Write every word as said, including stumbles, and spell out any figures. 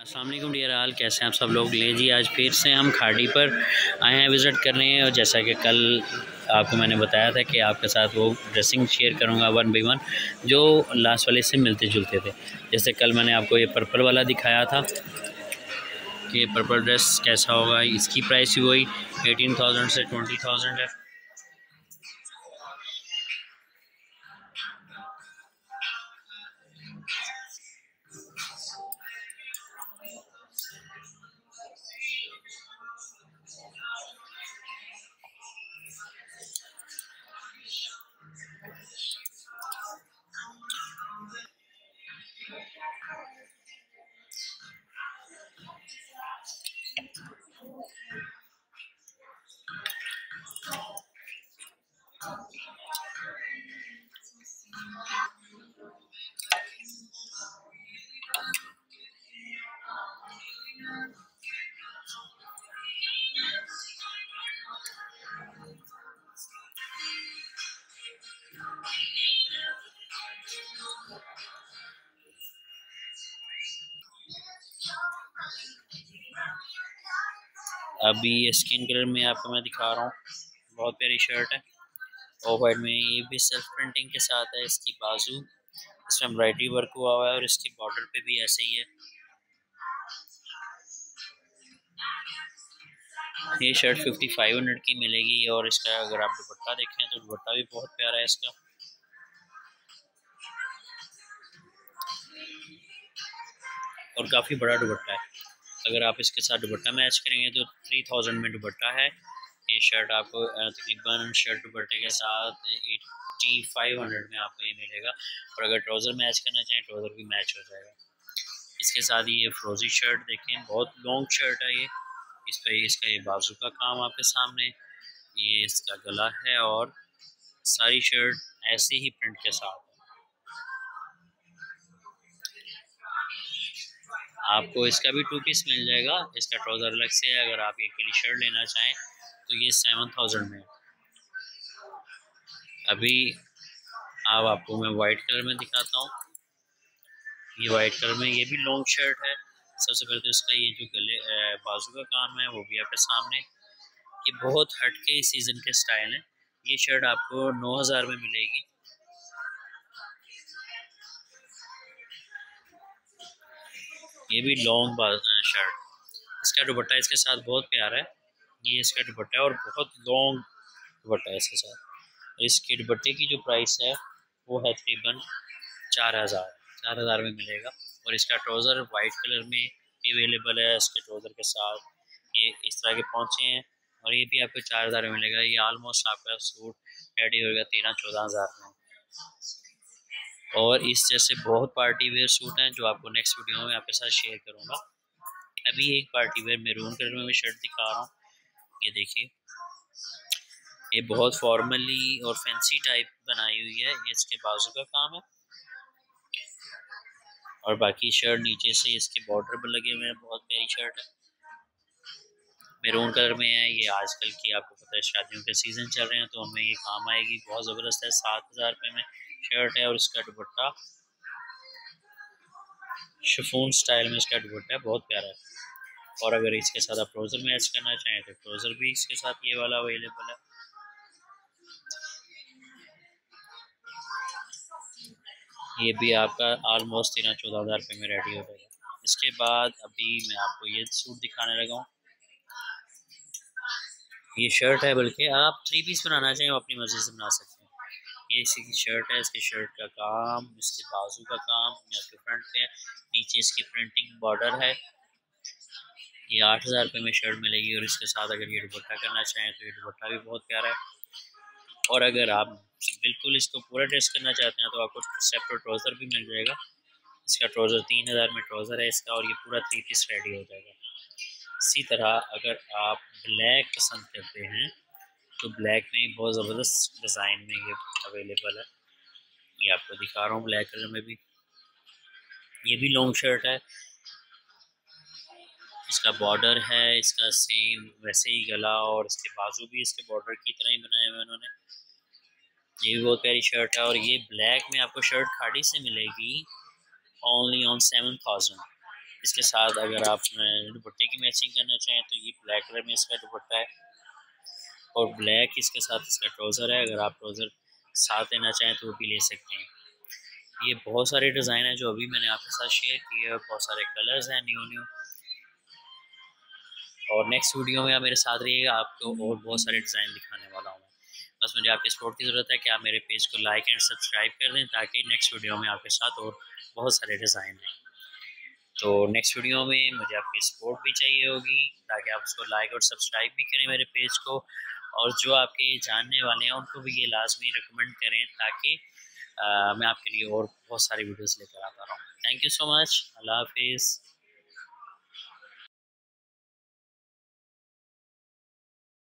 अस्सलाम वालेकुम डियर आल, कैसे हैं आप सब लोग। ले जी, आज फिर से हम खाड़ी पर आए हैं विज़िट करने। और जैसा कि कल आपको मैंने बताया था कि आपके साथ वो ड्रेसिंग शेयर करूंगा वन बाई वन, जो लास्ट वाले से मिलते जुलते थे। जैसे कल मैंने आपको ये पर्पल वाला दिखाया था कि पर्पल ड्रेस कैसा होगा। इसकी प्राइस भी वही एटीन थाउजेंड से ट्वेंटी थाउजेंड है। अभी ये स्किन कलर में आपको मैं दिखा रहा हूँ, बहुत प्यारी शर्ट है। ऑफ वाइट में ये भी सेल्फ प्रिंटिंग के साथ है। इसकी बाजू इसमें एम्ब्रॉयडरी वर्क हुआ हुआ है और इसकी बॉर्डर पे भी ऐसे ही है। ये शर्ट फिफ्टी फाइव हंड्रेड की मिलेगी। और इसका अगर आप दुपट्टा देखें तो दुपट्टा भी बहुत प्यारा है इसका। और काफ़ी बड़ा दुपट्टा है। अगर आप इसके साथ दुपट्टा मैच करेंगे तो थ्री थाउजेंड में दुपट्टा है। ये शर्ट आपको तकरीबन शर्ट दुपट्टे के साथ एट्टी फाइव हंड्रेड में आपको ये मिलेगा। और अगर ट्राउज़र मैच करना चाहें ट्राउज़र भी मैच हो जाएगा। इसके साथ ये फ्रोजी शर्ट देखें, बहुत लॉन्ग शर्ट है ये। इस पर इसका ये बाजू का काम आपके सामने, ये इसका गला है। और सारी शर्ट ऐसे ही प्रिंट के साथ। आपको इसका भी टू पीस मिल जाएगा। इसका ट्राउज़र अलग से है। अगर आप ये अकेली शर्ट लेना चाहें तो ये सेवन थाउजेंड में। अभी अब आपको मैं वाइट कलर में दिखाता हूँ। ये वाइट कलर में ये भी लॉन्ग शर्ट है। सबसे पहले तो इसका ये जो गले बाजू का काम है वो भी आपके सामने। ये बहुत हटके इस सीज़न के स्टाइल है। ये शर्ट आपको नौ हज़ार में मिलेगी। ये भी लॉन्ग शर्ट। इसका दुपट्टा इसके साथ बहुत प्यारा है। ये इसका दुपट्टा है और बहुत लॉन्ग दुपट्टा है इसके साथ। और इसके दुपट्टे की जो प्राइस है वो है तकरीबन चार हज़ार चार हज़ार में मिलेगा। और इसका ट्राउज़र वाइट कलर में भी अवेलेबल है। इसके ट्राउज़र के साथ ये इस तरह के पहुँचे हैं और ये भी आपको चार हज़ार में मिलेगा। ये आलमोस्ट आपका सूट रेडी होगा तेरह चौदह हज़ार में। और इस जैसे बहुत पार्टी वेयर सूट हैं जो आपको नेक्स्ट वीडियो में आपके साथ शेयर करूँगा। अभी एक पार्टी वेयर मैरून कलर में भी शर्ट दिखा रहा हूँ। ये देखिए, ये बहुत फॉर्मली और फैंसी टाइप बनाई हुई है। ये इसके बाजू का काम है और बाकी शर्ट नीचे से इसके बॉर्डर पर लगे हुए हैं। बहुत प्यारी शर्ट है, मैरून कलर में है। ये आजकल की आपको पता है शादियों के सीज़न चल रहे हैं तो हमें ये काम आएगी। बहुत ज़बरदस्त है। सात हज़ार रुपये में शर्ट है और इसका दुपट्टा शिफॉन स्टाइल में इसका दुपट्टा है, बहुत प्यारा है। और अगर इसके साथ आप ट्राउज़र मैच करना चाहें तो ट्राउज़र भी इसके साथ ये वाला अवेलेबल है। ये भी आपका ऑलमोस्ट तेरह चौदह हज़ार रुपये में रेडी हो जाएगा। इसके बाद अभी मैं आपको ये सूट दिखाने लगा हूँ। ये शर्ट है, बल्कि आप थ्री पीस बनाना चाहें वो अपनी मर्ज़ी से बना सकते हैं। ये इसकी शर्ट है। इसकी शर्ट का काम, इसके बाजू का काम इसके फ्रंट पे है। नीचे इसकी प्रिंटिंग बॉर्डर है। ये आठ हज़ार रुपये में शर्ट मिलेगी। और इसके साथ अगर ये दुपट्टा करना चाहें तो ये दुपट्टा भी बहुत प्यारा है। और अगर आप बिल्कुल इसको पूरा ड्रेस करना चाहते हैं तो आपको सेपरेट ट्राउज़र भी मिल जाएगा। इसका ट्राउज़र तीन हज़ार में ट्राउज़र है इसका। और ये पूरा थ्री पीस रेडी हो जाएगा। इसी तरह अगर आप ब्लैक पसंद करते हैं तो ब्लैक में बहुत ज़बरदस्त डिज़ाइन में ये अवेलेबल है। ये आपको दिखा रहा हूँ ब्लैक कलर में भी। ये भी लॉन्ग शर्ट है। इसका बॉर्डर है इसका सेम वैसे ही गला और इसके बाजू भी इसके बॉर्डर की तरह ही बनाए हुए उन्होंने। ये भी बहुत प्यारी शर्ट है। और ये ब्लैक में आपको शर्ट खाड़ी से मिलेगी ओनली ऑन सेवन थाउजेंड। इसके साथ अगर आप दुपट्टे की मैचिंग करना चाहें तो ये ब्लैक कलर में इसका दुपट्टा है और ब्लैक इसके साथ इसका ट्राउज़र है। अगर आप ट्राउज़र साथ लेना चाहें तो वो भी ले सकते हैं। ये बहुत सारे डिज़ाइन हैं जो अभी मैंने आपके साथ शेयर किए हैं, बहुत सारे कलर्स हैं न्यू न्यू। और नेक्स्ट वीडियो में आप मेरे साथ रहिएगा, आपको और बहुत सारे डिज़ाइन दिखाने वाला हूँ। बस मुझे आपके सपोर्ट की ज़रूरत है कि आप मेरे पेज को लाइक एंड सब्सक्राइब कर दें ताकि नेक्स्ट वीडियो में आपके साथ और बहुत सारे डिज़ाइन हैं। तो नेक्स्ट वीडियो में मुझे आपकी सपोर्ट भी चाहिए होगी ताकि आप उसको लाइक और सब्सक्राइब भी करें मेरे पेज को, और जो आपके जानने वाले हैं उनको भी ये लाजमी रिकमेंड करें ताकि आ, मैं आपके लिए और बहुत सारी वीडियोस लेकर आता रहूँ। Thank you so much. अल्लाह हाफिज़।